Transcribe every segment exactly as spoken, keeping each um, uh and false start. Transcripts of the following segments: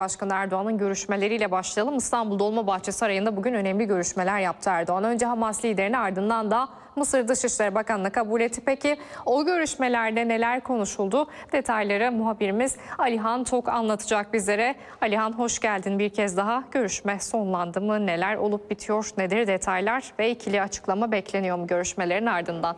Başkanı Erdoğan'ın görüşmeleriyle başlayalım. İstanbul Dolmabahçe Sarayı'nda bugün önemli görüşmeler yaptı Erdoğan. Önce Hamas liderini, ardından da Mısır Dışişleri Bakanı'nı kabul etti. Peki o görüşmelerde neler konuşuldu? Detayları muhabirimiz Alihan Tok anlatacak bizlere. Alihan, hoş geldin bir kez daha. Görüşme sonlandı mı? Neler olup bitiyor? Nedir detaylar? Ve ikili açıklama bekleniyor mu görüşmelerin ardından?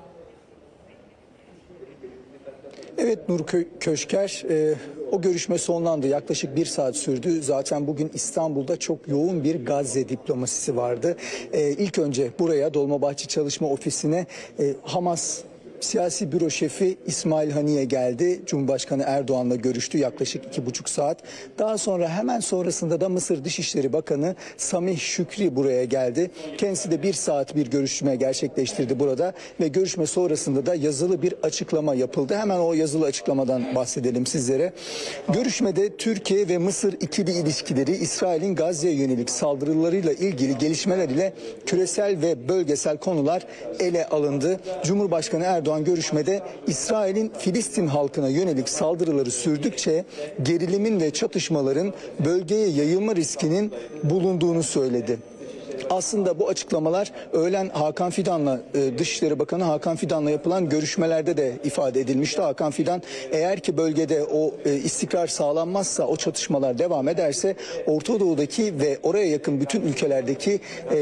Evet Nur Köşker, e, o görüşme sonlandı. Yaklaşık bir saat sürdü. Zaten bugün İstanbul'da çok yoğun bir Gazze diplomasisi vardı. E, ilk önce buraya Dolmabahçe Çalışma Ofisi'ne e, Hamas Siyasi Büro Şefi İsmail Haniye geldi. Cumhurbaşkanı Erdoğan'la görüştü yaklaşık iki buçuk saat. Daha sonra hemen sonrasında da Mısır Dışişleri Bakanı Samih Şükri buraya geldi. Kendisi de bir saat bir görüşme gerçekleştirdi burada ve görüşme sonrasında da yazılı bir açıklama yapıldı. Hemen o yazılı açıklamadan bahsedelim sizlere. Görüşmede Türkiye ve Mısır ikili ilişkileri, İsrail'in Gazze'ye yönelik saldırılarıyla ilgili gelişmeler ile küresel ve bölgesel konular ele alındı. Cumhurbaşkanı Erdoğan Erdoğan görüşmede İsrail'in Filistin halkına yönelik saldırıları sürdükçe gerilimin ve çatışmaların bölgeye yayılma riskinin bulunduğunu söyledi. Aslında bu açıklamalar öğlen Hakan Fidan'la, Dışişleri Bakanı Hakan Fidan'la yapılan görüşmelerde de ifade edilmişti. Hakan Fidan, eğer ki bölgede o istikrar sağlanmazsa, o çatışmalar devam ederse Orta Doğu'daki ve oraya yakın bütün ülkelerdeki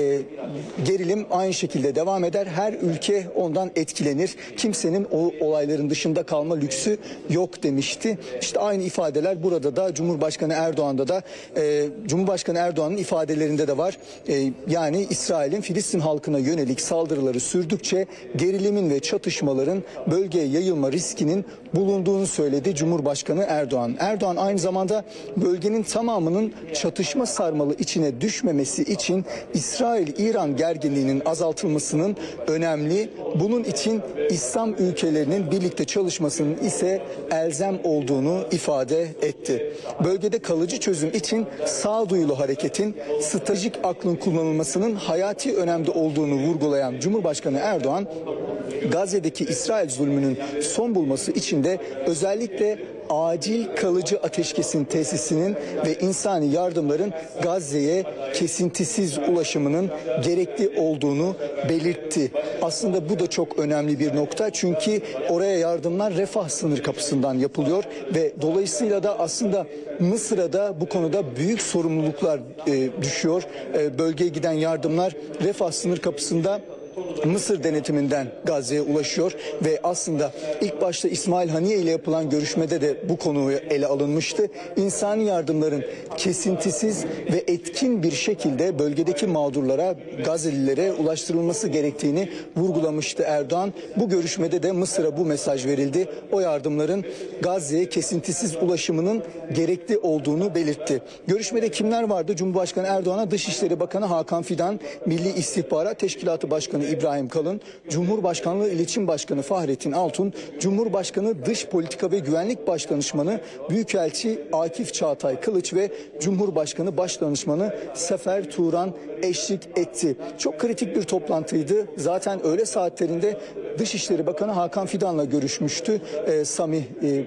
gerilim aynı şekilde devam eder. Her ülke ondan etkilenir. Kimsenin o olayların dışında kalma lüksü yok demişti. İşte aynı ifadeler burada da Cumhurbaşkanı Erdoğan'da da Cumhurbaşkanı Erdoğan'ın ifadelerinde de var. Yani İsrail'in Filistin halkına yönelik saldırıları sürdükçe gerilimin ve çatışmaların bölgeye yayılma riskinin bulunduğunu söyledi Cumhurbaşkanı Erdoğan. Erdoğan aynı zamanda bölgenin tamamının çatışma sarmalı içine düşmemesi için İsrail-İran gerginliğinin azaltılmasının önemli, bunun için İslam ülkelerinin birlikte çalışmasının ise elzem olduğunu ifade etti. Bölgede kalıcı çözüm için sağduyulu hareketin, stratejik aklın kullanılmasının hayati önemde olduğunu vurgulayan Cumhurbaşkanı Erdoğan, Gazze'deki İsrail zulmünün son bulması için de özellikle acil kalıcı ateşkesin tesisinin ve insani yardımların Gazze'ye kesintisiz ulaşımının gerekli olduğunu belirtti. Aslında bu da çok önemli bir nokta, çünkü oraya yardımlar Refah sınır kapısından yapılıyor ve dolayısıyla da aslında Mısır'a da bu konuda büyük sorumluluklar e, düşüyor. E, bölgeye giden yardımlar Refah sınır kapısında Mısır denetiminden Gazze'ye ulaşıyor ve aslında ilk başta İsmail Haniye ile yapılan görüşmede de bu konu ele alınmıştı. İnsani yardımların kesintisiz ve etkin bir şekilde bölgedeki mağdurlara, Gazze'lilere ulaştırılması gerektiğini vurgulamıştı Erdoğan. Bu görüşmede de Mısır'a bu mesaj verildi. O yardımların Gazze'ye kesintisiz ulaşımının gerekli olduğunu belirtti. Görüşmede kimler vardı? Cumhurbaşkanı Erdoğan'a Dışişleri Bakanı Hakan Fidan, Milli İstihbarat Teşkilatı Başkanı İbrahim Kalın, Cumhurbaşkanlığı İletişim Başkanı Fahrettin Altun, Cumhurbaşkanı Dış Politika ve Güvenlik Başdanışmanı Büyükelçi Akif Çağatay Kılıç ve Cumhurbaşkanı Başdanışmanı Sefer Turan eşlik etti. Çok kritik bir toplantıydı. Zaten öğle saatlerinde Dışişleri Bakanı Hakan Fidan'la görüşmüştü. Ee, Samih e,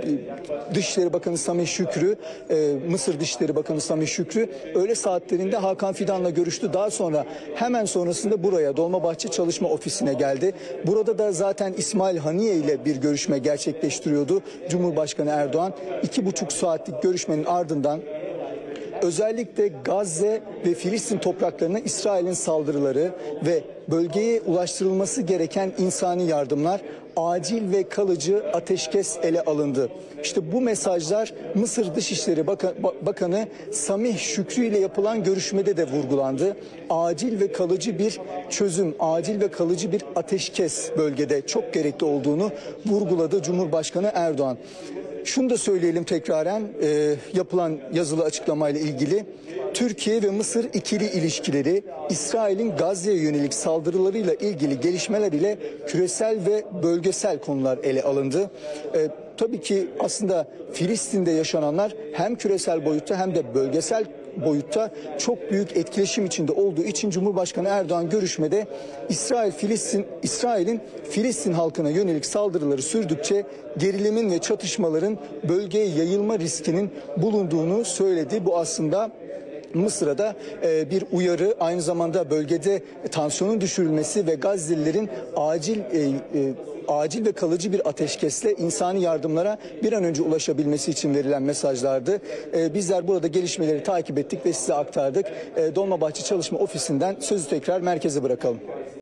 Dışişleri Bakanı Samih Şükrü, e, Mısır Dışişleri Bakanı Samih Şükrü öğle saatlerinde Hakan Fidan'la görüştü. Daha sonra hemen sonrasında buraya Dolmabahçe Çalışma Ofisi'ne geldi. Burada da zaten İsmail Haniye ile bir görüşme gerçekleştiriyordu Cumhurbaşkanı Erdoğan. İki buçuk saatlik görüşmenin ardından özellikle Gazze ve Filistin topraklarına İsrail'in saldırıları ve bölgeye ulaştırılması gereken insani yardımlar, acil ve kalıcı ateşkes ele alındı. İşte bu mesajlar Mısır Dışişleri Bakanı Samih Şükrü ile yapılan görüşmede de vurgulandı. Acil ve kalıcı bir çözüm, acil ve kalıcı bir ateşkes bölgede çok gerekli olduğunu vurguladı Cumhurbaşkanı Erdoğan. Şunu da söyleyelim tekraren, e, yapılan yazılı açıklamayla ilgili. Türkiye ve Mısır ikili ilişkileri, İsrail'in Gazze'ye yönelik saldırılarıyla ilgili gelişmeler ile küresel ve bölgesel konular ele alındı. E, tabii ki aslında Filistin'de yaşananlar hem küresel boyutta hem de bölgesel boyutta çok büyük etkileşim içinde olduğu için Cumhurbaşkanı Erdoğan görüşmede İsrail Filistin İsrail'in Filistin halkına yönelik saldırıları sürdükçe gerilimin ve çatışmaların bölgeye yayılma riskinin bulunduğunu söyledi. Bu aslında Mısır'a da e, bir uyarı, aynı zamanda bölgede tansiyonun düşürülmesi ve Gazze'lilerin acil e, e, acil ve kalıcı bir ateşkesle insani yardımlara bir an önce ulaşabilmesi için verilen mesajlardı. E, bizler burada gelişmeleri takip ettik ve size aktardık. E, Dolmabahçe Çalışma Ofisi'nden sözü tekrar merkeze bırakalım.